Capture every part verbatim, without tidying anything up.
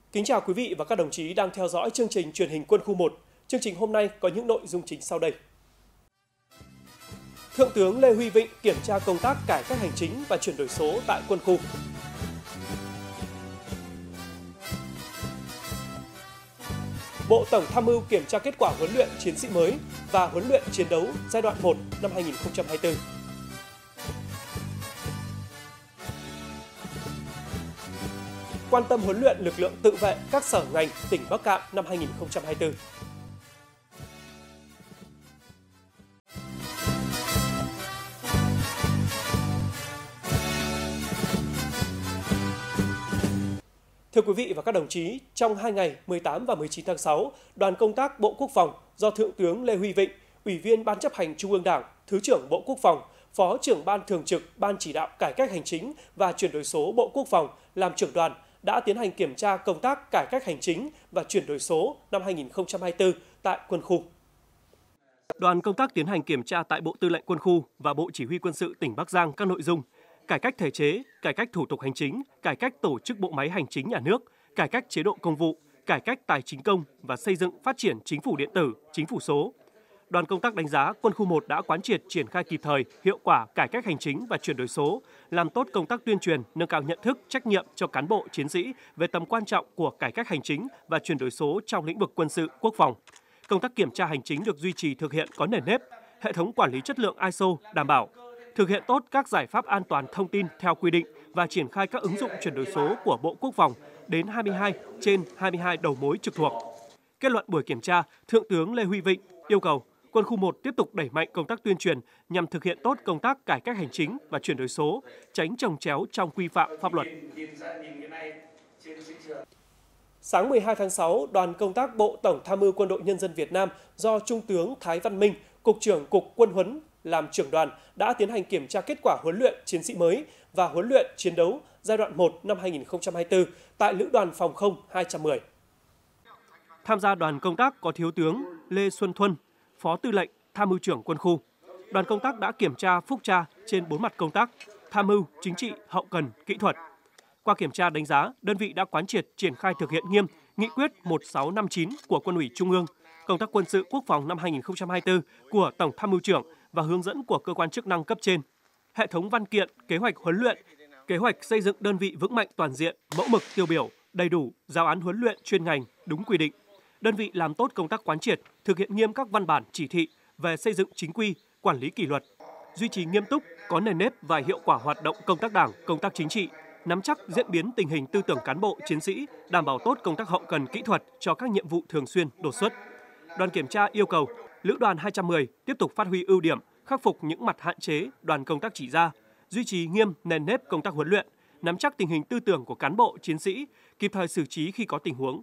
Kính chào quý vị và các đồng chí đang theo dõi chương trình truyền hình Quân khu một. Chương trình hôm nay có những nội dung chính sau đây. Thượng tướng Lê Huy Vịnh kiểm tra công tác cải cách hành chính và chuyển đổi số tại quân khu. Bộ Tổng tham mưu kiểm tra kết quả huấn luyện chiến sĩ mới và huấn luyện chiến đấu giai đoạn một năm hai nghìn không trăm hai mươi tư. Quan tâm huấn luyện lực lượng tự vệ các sở ngành tỉnh Bắc Cạn năm hai nghìn không trăm hai mươi tư. Thưa quý vị và các đồng chí, trong hai ngày mười tám và mười chín tháng sáu, đoàn công tác Bộ Quốc phòng do Thượng tướng Lê Huy Vịnh, Ủy viên Ban chấp hành Trung ương Đảng, Thứ trưởng Bộ Quốc phòng, Phó trưởng Ban Thường trực Ban chỉ đạo cải cách hành chính và chuyển đổi số Bộ Quốc phòng làm trưởng đoàn đã tiến hành kiểm tra công tác cải cách hành chính và chuyển đổi số năm hai nghìn không trăm hai mươi tư tại quân khu. Đoàn công tác tiến hành kiểm tra tại Bộ Tư lệnh Quân khu và Bộ Chỉ huy Quân sự tỉnh Bắc Giang các nội dung cải cách thể chế, cải cách thủ tục hành chính, cải cách tổ chức bộ máy hành chính nhà nước, cải cách chế độ công vụ, cải cách tài chính công và xây dựng phát triển chính phủ điện tử, chính phủ số. Đoàn công tác đánh giá Quân khu một đã quán triệt triển khai kịp thời, hiệu quả cải cách hành chính và chuyển đổi số, làm tốt công tác tuyên truyền, nâng cao nhận thức, trách nhiệm cho cán bộ, chiến sĩ về tầm quan trọng của cải cách hành chính và chuyển đổi số trong lĩnh vực quân sự, quốc phòng. Công tác kiểm tra hành chính được duy trì thực hiện có nền nếp, hệ thống quản lý chất lượng i ét ô đảm bảo, thực hiện tốt các giải pháp an toàn thông tin theo quy định và triển khai các ứng dụng chuyển đổi số của Bộ Quốc phòng đến hai mươi hai trên hai mươi hai đầu mối trực thuộc. Kết luận buổi kiểm tra, Thượng tướng Lê Huy Vịnh yêu cầu Quân khu một tiếp tục đẩy mạnh công tác tuyên truyền nhằm thực hiện tốt công tác cải cách hành chính và chuyển đổi số, tránh chồng chéo trong quy phạm pháp luật. Sáng mười hai tháng sáu, đoàn công tác Bộ Tổng tham mưu Quân đội Nhân dân Việt Nam do Trung tướng Thái Văn Minh, Cục trưởng Cục Quân huấn làm trưởng đoàn đã tiến hành kiểm tra kết quả huấn luyện chiến sĩ mới và huấn luyện chiến đấu giai đoạn một năm hai nghìn không trăm hai mươi tư tại Lữ đoàn Phòng không hai trăm mười. Tham gia đoàn công tác có Thiếu tướng Lê Xuân Thuân, Phó Tư lệnh Tham mưu trưởng Quân khu. Đoàn công tác đã kiểm tra phúc tra trên bốn mặt công tác: tham mưu, chính trị, hậu cần, kỹ thuật. Qua kiểm tra đánh giá, đơn vị đã quán triệt triển khai thực hiện nghiêm Nghị quyết một sáu năm chín của Quân ủy Trung ương, công tác quân sự quốc phòng năm hai nghìn không trăm hai mươi tư của Tổng Tham mưu trưởng và hướng dẫn của cơ quan chức năng cấp trên. Hệ thống văn kiện, kế hoạch huấn luyện, kế hoạch xây dựng đơn vị vững mạnh toàn diện, mẫu mực tiêu biểu, đầy đủ, giáo án huấn luyện chuyên ngành, đúng quy định. Đơn vị làm tốt công tác quán triệt, thực hiện nghiêm các văn bản chỉ thị về xây dựng chính quy, quản lý kỷ luật, duy trì nghiêm túc, có nền nếp và hiệu quả hoạt động công tác đảng, công tác chính trị, nắm chắc diễn biến tình hình tư tưởng cán bộ, chiến sĩ, đảm bảo tốt công tác hậu cần kỹ thuật cho các nhiệm vụ thường xuyên, đột xuất. Đoàn kiểm tra yêu cầu Lữ đoàn hai trăm mười tiếp tục phát huy ưu điểm, khắc phục những mặt hạn chế đoàn công tác chỉ ra, duy trì nghiêm nền nếp công tác huấn luyện, nắm chắc tình hình tư tưởng của cán bộ, chiến sĩ, kịp thời xử trí khi có tình huống.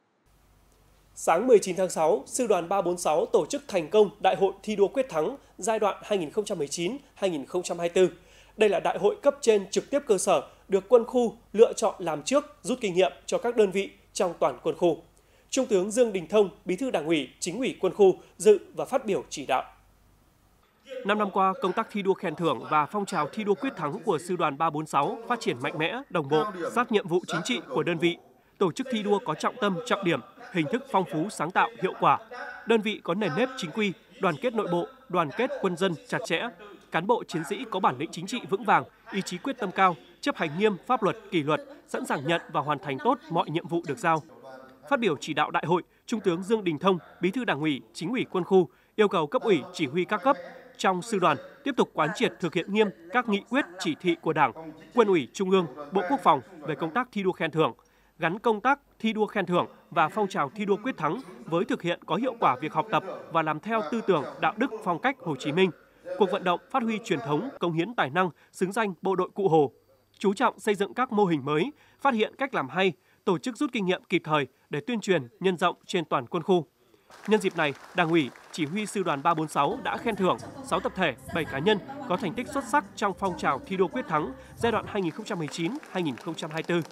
Sáng mười chín tháng sáu, Sư đoàn ba bốn sáu tổ chức thành công Đại hội thi đua quyết thắng giai đoạn hai nghìn không trăm mười chín đến hai nghìn không trăm hai mươi tư. Đây là đại hội cấp trên trực tiếp cơ sở được quân khu lựa chọn làm trước, rút kinh nghiệm cho các đơn vị trong toàn quân khu. Trung tướng Dương Đình Thông, Bí thư Đảng ủy, Chính ủy quân khu dự và phát biểu chỉ đạo. Năm năm qua, công tác thi đua khen thưởng và phong trào thi đua quyết thắng của Sư đoàn ba bốn sáu phát triển mạnh mẽ, đồng bộ, sát nhiệm vụ chính trị của đơn vị. Tổ chức thi đua có trọng tâm, trọng điểm, hình thức phong phú, sáng tạo, hiệu quả. Đơn vị có nền nếp chính quy, đoàn kết nội bộ, đoàn kết quân dân chặt chẽ. Cán bộ chiến sĩ có bản lĩnh chính trị vững vàng, ý chí quyết tâm cao, chấp hành nghiêm pháp luật, kỷ luật, sẵn sàng nhận và hoàn thành tốt mọi nhiệm vụ được giao. Phát biểu chỉ đạo đại hội, Trung tướng Dương Đình Thông, Bí thư Đảng ủy, Chính ủy quân khu yêu cầu cấp ủy, chỉ huy các cấp trong sư đoàn tiếp tục quán triệt thực hiện nghiêm các nghị quyết, chỉ thị của Đảng, Quân ủy Trung ương, Bộ Quốc phòng về công tác thi đua khen thưởng, gắn công tác thi đua khen thưởng và phong trào thi đua quyết thắng với thực hiện có hiệu quả việc học tập và làm theo tư tưởng, đạo đức, phong cách Hồ Chí Minh. Cuộc vận động phát huy truyền thống, cống hiến tài năng, xứng danh bộ đội Cụ Hồ. Chú trọng xây dựng các mô hình mới, phát hiện cách làm hay, tổ chức rút kinh nghiệm kịp thời để tuyên truyền, nhân rộng trên toàn quân khu. Nhân dịp này, Đảng ủy, Chỉ huy Sư đoàn ba bốn sáu đã khen thưởng sáu tập thể, bảy cá nhân có thành tích xuất sắc trong phong trào thi đua quyết thắng giai đoạn hai nghìn không trăm mười chín đến hai nghìn không trăm hai mươi tư.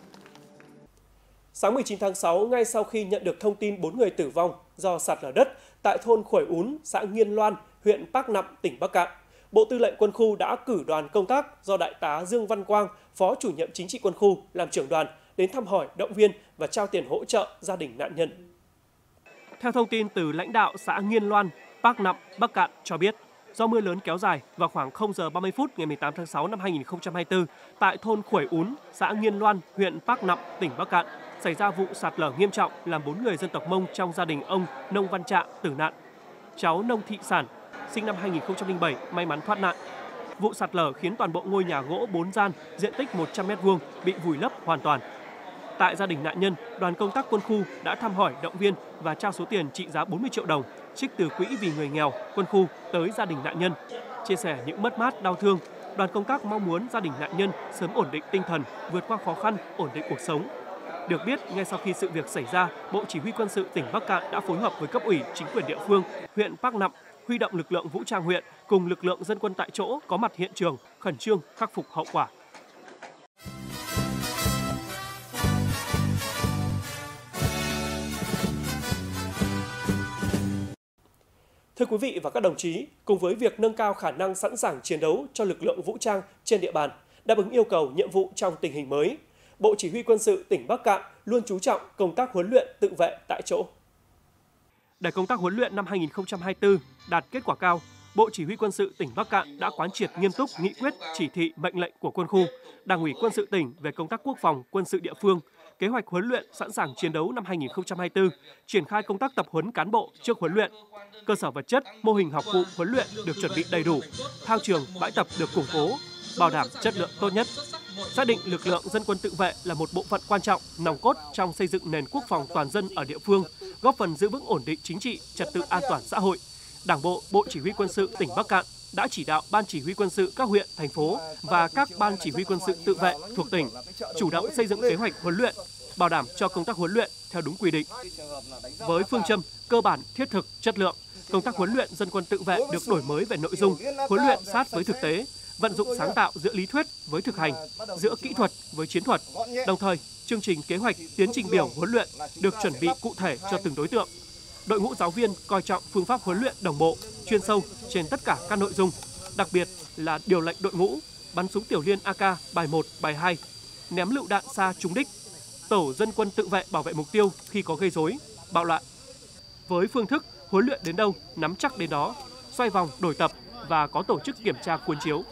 Sáng mười chín tháng sáu, ngay sau khi nhận được thông tin bốn người tử vong do sạt lở đất tại thôn Khuổi Ún, xã Nghiên Loan, huyện Pác Nặm, tỉnh Bắc Cạn, Bộ Tư lệnh Quân khu đã cử đoàn công tác do Đại tá Dương Văn Quang, Phó Chủ nhiệm Chính trị Quân khu làm trưởng đoàn đến thăm hỏi, động viên và trao tiền hỗ trợ gia đình nạn nhân. Theo thông tin từ lãnh đạo xã Nghiên Loan, Park Nậm, Bắc Kạn cho biết, do mưa lớn kéo dài vào khoảng không giờ ba mươi phút ngày mười tám tháng sáu năm hai nghìn không trăm hai mươi tư, tại thôn Khuổi Ún, xã Nghiên Loan, huyện Park Nậm, tỉnh Bắc Kạn, xảy ra vụ sạt lở nghiêm trọng làm bốn người dân tộc Mông trong gia đình ông Nông Văn Trạ tử nạn. Cháu Nông Thị Sản, sinh năm hai nghìn không trăm lẻ bảy, may mắn thoát nạn. Vụ sạt lở khiến toàn bộ ngôi nhà gỗ bốn gian, diện tích một trăm mét vuông bị vùi lấp hoàn toàn. Tại gia đình nạn nhân, đoàn công tác quân khu đã thăm hỏi, động viên và trao số tiền trị giá bốn mươi triệu đồng trích từ quỹ vì người nghèo quân khu tới gia đình nạn nhân. Chia sẻ những mất mát, đau thương, đoàn công tác mong muốn gia đình nạn nhân sớm ổn định tinh thần, vượt qua khó khăn, ổn định cuộc sống. Được biết, ngay sau khi sự việc xảy ra, Bộ Chỉ huy Quân sự tỉnh Bắc Kạn đã phối hợp với cấp ủy, chính quyền địa phương, huyện Park Nậm, huy động lực lượng vũ trang huyện cùng lực lượng dân quân tại chỗ có mặt hiện trường, khẩn trương khắc phục hậu quả. Thưa quý vị và các đồng chí, cùng với việc nâng cao khả năng sẵn sàng chiến đấu cho lực lượng vũ trang trên địa bàn, đáp ứng yêu cầu nhiệm vụ trong tình hình mới, Bộ Chỉ huy Quân sự tỉnh Bắc Kạn luôn chú trọng công tác huấn luyện tự vệ tại chỗ. Để công tác huấn luyện năm hai nghìn không trăm hai mươi tư đạt kết quả cao, Bộ Chỉ huy Quân sự tỉnh Bắc Kạn đã quán triệt nghiêm túc nghị quyết, chỉ thị, mệnh lệnh của quân khu, Đảng ủy Quân sự tỉnh về công tác quốc phòng, quân sự địa phương, kế hoạch huấn luyện sẵn sàng chiến đấu năm hai nghìn không trăm hai mươi tư, triển khai công tác tập huấn cán bộ trước huấn luyện. Cơ sở vật chất, mô hình học vụ huấn luyện được chuẩn bị đầy đủ, thao trường, bãi tập được củng cố, bảo đảm chất lượng tốt nhất. Xác định lực lượng dân quân tự vệ là một bộ phận quan trọng, nòng cốt trong xây dựng nền quốc phòng toàn dân ở địa phương, góp phần giữ vững ổn định chính trị, trật tự an toàn xã hội. Đảng bộ, Bộ Chỉ huy Quân sự tỉnh Bắc Kạn đã chỉ đạo Ban Chỉ huy Quân sự các huyện, thành phố và các ban chỉ huy quân sự tự vệ thuộc tỉnh chủ động xây dựng kế hoạch huấn luyện, bảo đảm cho công tác huấn luyện theo đúng quy định. Với phương châm cơ bản, thiết thực, chất lượng, công tác huấn luyện dân quân tự vệ được đổi mới về nội dung, huấn luyện sát với thực tế, vận dụng sáng tạo giữa lý thuyết với thực hành, giữa kỹ thuật với chiến thuật. Đồng thời, chương trình kế hoạch tiến trình biểu huấn luyện được chuẩn bị cụ thể cho từng đối tượng. Đội ngũ giáo viên coi trọng phương pháp huấn luyện đồng bộ, chuyên sâu trên tất cả các nội dung, đặc biệt là điều lệnh đội ngũ, bắn súng tiểu liên a ca bài một, bài hai, ném lựu đạn xa trúng đích, tổ dân quân tự vệ bảo vệ mục tiêu khi có gây rối, bạo loạn. Với phương thức huấn luyện đến đâu, nắm chắc đến đó, xoay vòng đổi tập và có tổ chức kiểm tra cuốn chiếu.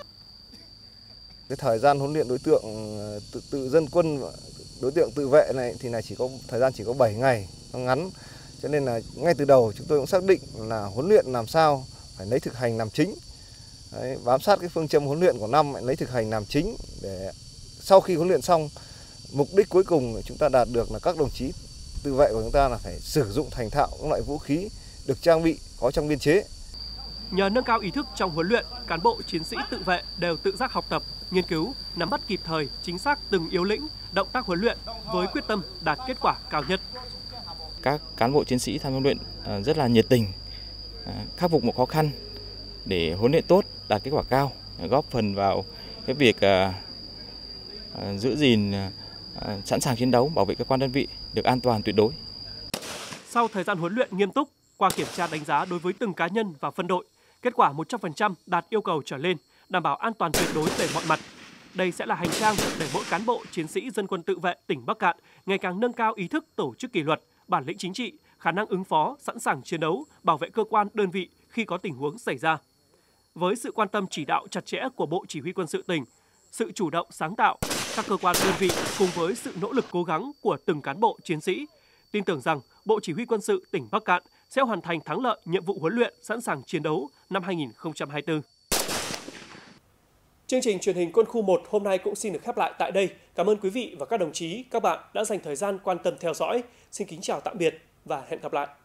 Cái thời gian huấn luyện đối tượng tự, tự dân quân, đối tượng tự vệ này thì là chỉ có thời gian chỉ có bảy ngày, nó ngắn. Cho nên là ngay từ đầu chúng tôi cũng xác định là huấn luyện làm sao phải lấy thực hành làm chính. Đấy, bám sát cái phương châm huấn luyện của năm lấy thực hành làm chính để sau khi huấn luyện xong, mục đích cuối cùng chúng ta đạt được là các đồng chí tự vệ của chúng ta là phải sử dụng thành thạo các loại vũ khí được trang bị có trong biên chế. Nhờ nâng cao ý thức trong huấn luyện, cán bộ chiến sĩ tự vệ đều tự giác học tập, nghiên cứu, nắm bắt kịp thời, chính xác từng yếu lĩnh, động tác huấn luyện với quyết tâm đạt kết quả cao nhất. Các cán bộ chiến sĩ tham gia huấn luyện rất là nhiệt tình, khắc phục một khó khăn để huấn luyện tốt, đạt kết quả cao, góp phần vào cái việc giữ gìn, sẵn sàng chiến đấu, bảo vệ cơ quan đơn vị được an toàn tuyệt đối. Sau thời gian huấn luyện nghiêm túc, qua kiểm tra đánh giá đối với từng cá nhân và phân đội, kết quả một trăm phần trăm đạt yêu cầu trở lên, đảm bảo an toàn tuyệt đối về mọi mặt. Đây sẽ là hành trang để mỗi cán bộ chiến sĩ dân quân tự vệ tỉnh Bắc Kạn ngày càng nâng cao ý thức tổ chức kỷ luật, bản lĩnh chính trị, khả năng ứng phó, sẵn sàng chiến đấu, bảo vệ cơ quan đơn vị khi có tình huống xảy ra. Với sự quan tâm chỉ đạo chặt chẽ của Bộ Chỉ huy Quân sự tỉnh, sự chủ động sáng tạo, các cơ quan đơn vị cùng với sự nỗ lực cố gắng của từng cán bộ chiến sĩ, tin tưởng rằng Bộ Chỉ huy Quân sự tỉnh Bắc Kạn sẽ hoàn thành thắng lợi nhiệm vụ huấn luyện sẵn sàng chiến đấu năm hai nghìn không trăm hai mươi tư. Chương trình truyền hình Quân khu một hôm nay cũng xin được khép lại tại đây. Cảm ơn quý vị và các đồng chí, các bạn đã dành thời gian quan tâm theo dõi. Xin kính chào tạm biệt và hẹn gặp lại.